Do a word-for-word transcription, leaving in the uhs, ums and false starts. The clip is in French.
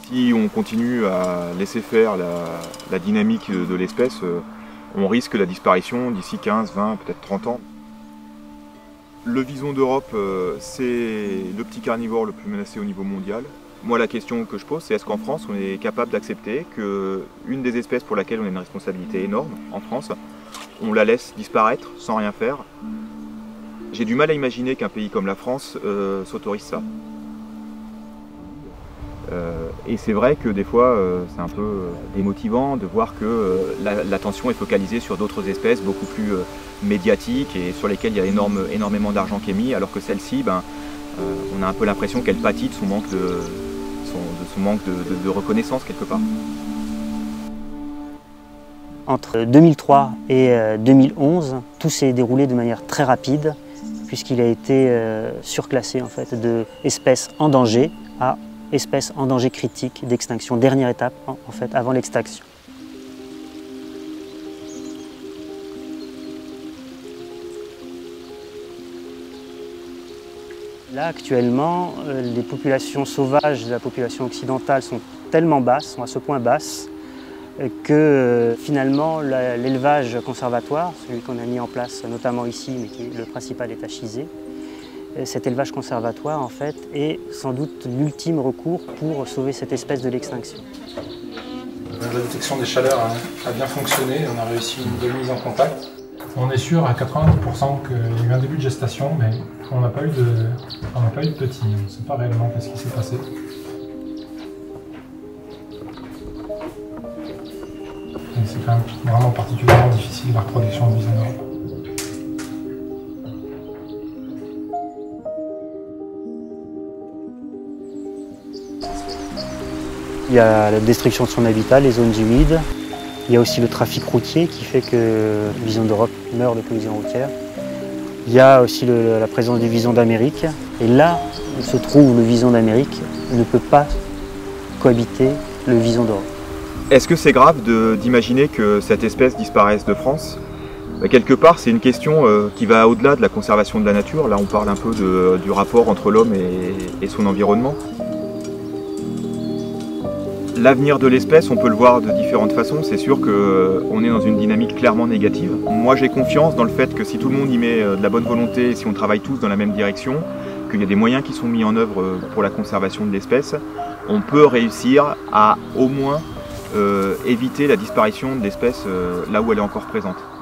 Si on continue à laisser faire la, la dynamique de, de l'espèce, euh, on risque la disparition d'ici quinze, vingt, peut-être trente ans. Le vison d'Europe, euh, c'est le petit carnivore le plus menacé au niveau mondial. Moi, la question que je pose, c'est est-ce qu'en France, on est capable d'accepter qu'une des espèces pour laquelle on a une responsabilité énorme, en France, on la laisse disparaître sans rien faire? J'ai du mal à imaginer qu'un pays comme la France euh, s'autorise ça. Euh, et c'est vrai que des fois, euh, c'est un peu euh, démotivant de voir que euh, l'attention la, est focalisée sur d'autres espèces beaucoup plus euh, médiatiques et sur lesquelles il y a énorme, énormément d'argent qui est mis, alors que celle-ci, ben, euh, on a un peu l'impression qu'elle pâtit de son manque, de, son, de, son manque de, de, de reconnaissance quelque part. Entre deux mille trois et deux mille onze, tout s'est déroulé de manière très rapide, puisqu'il a été euh, surclassé en fait, de espèces en danger à espèces en danger critique d'extinction, dernière étape en, en fait, avant l'extinction. Là actuellement, euh, les populations sauvages de la population occidentale sont tellement basses, sont à ce point basses, euh, que euh, finalement l'élevage conservatoire, celui qu'on a mis en place notamment ici, mais qui le principal est à Chizé, cet élevage conservatoire en fait est sans doute l'ultime recours pour sauver cette espèce de l'extinction. La détection des chaleurs a, a bien fonctionné, on a réussi une belle mise en contact. On est sûr à quatre-vingt-dix pour cent qu'il y a eu un début de gestation, mais on n'a pas eu de, on n'a pas eu de petits. On ne sait pas réellement ce qui s'est passé. C'est quand même vraiment particulièrement difficile la reproduction de vison d'Europe. Il y a la destruction de son habitat, les zones humides. Il y a aussi le trafic routier qui fait que le vison d'Europe meurt de collision routière. Il y a aussi le, la présence du vison d'Amérique. Et là où se trouve le vison d'Amérique ne peut pas cohabiter le vison d'Europe. Est-ce que c'est grave d'imaginer que cette espèce disparaisse de France? Bah, quelque part, c'est une question euh, qui va au-delà de la conservation de la nature. Là, on parle un peu de, du rapport entre l'homme et, et son environnement. L'avenir de l'espèce, on peut le voir de différentes façons. C'est sûr qu'on est dans une dynamique clairement négative. Moi, j'ai confiance dans le fait que si tout le monde y met de la bonne volonté, si on travaille tous dans la même direction, qu'il y a des moyens qui sont mis en œuvre pour la conservation de l'espèce, on peut réussir à au moins euh, éviter la disparition de l'espèce euh, là où elle est encore présente.